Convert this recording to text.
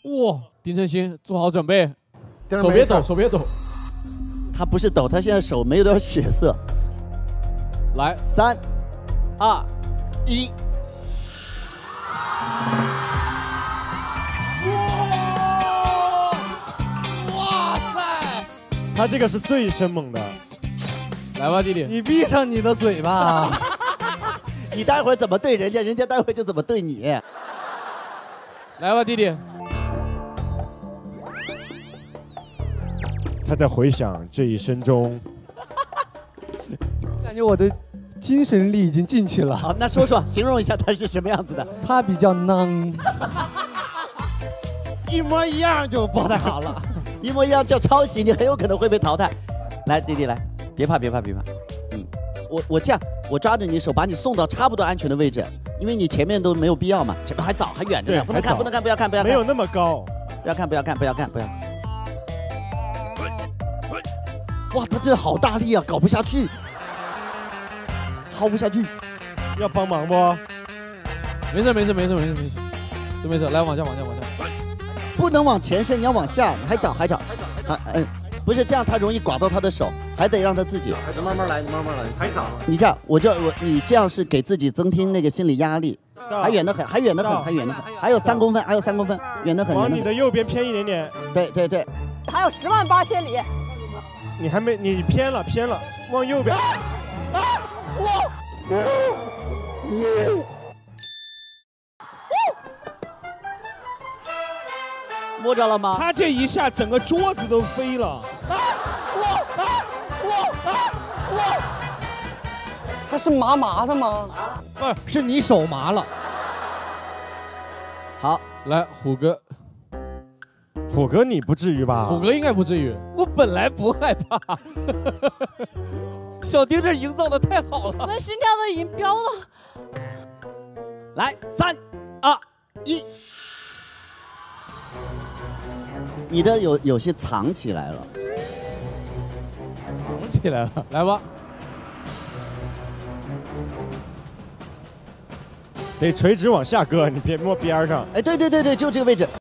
哇，丁程鑫，做好准备，手别抖，手别抖。 他不是抖，他现在手没有点血色。 来 ，3、2、1。 哇塞！ 他这个是最生猛的。 来吧，弟弟， 你闭上你的嘴巴。 你待会儿怎么对人家，人家待会儿就怎么对你。 来吧，弟弟。 他在回想这一生中， 感觉我的精神力已经进去了。 好，那说说，形容一下他是什么样子的？ 他比较囊， 一模一样就不太好了。一模一样叫抄袭，你很有可能会被淘汰。来，弟弟来，别怕，别怕，别怕。我这样，我抓着你手，把你送到差不多安全的位置，因为你前面都没有必要嘛，前面还早，还远着呢，不能看，不能看，不要看，不要看， 没有那么高， 不要看，不要看，不要看，不要。哇，他这好大力啊，搞不下去，薅不下去， 要帮忙不？ 没事，没事，没事，没事，没事，真没事。来，往下，往下，往下。 不能往前伸，你要往下，还早，还早。啊，不是这样，他容易刮到他的手，还得让他自己。 你慢慢来，你慢慢来，还早。 你这样，你这样是给自己增添那个心理压力，还远得很，还远得很，还远得很，还有3公分，还有3公分，远得很。 往你的右边偏一点点。 对对对。 还有108000里。 你还没，你偏了，偏了，往右边。 摸着了吗？ 他这一下整个桌子都飞了。 他是麻的吗？ 不是，是你手麻了。 好， 来，虎哥。 虎哥，你不至于吧？ 虎哥应该不至于。 我本来不害怕。小丁这营造的太好了。 那心跳都已经飙了。 来，3、2、1。你的有些藏起来了。 藏起来了，来吧。 得垂直往下搁，你别摸边上。 哎，对对对对，就这个位置。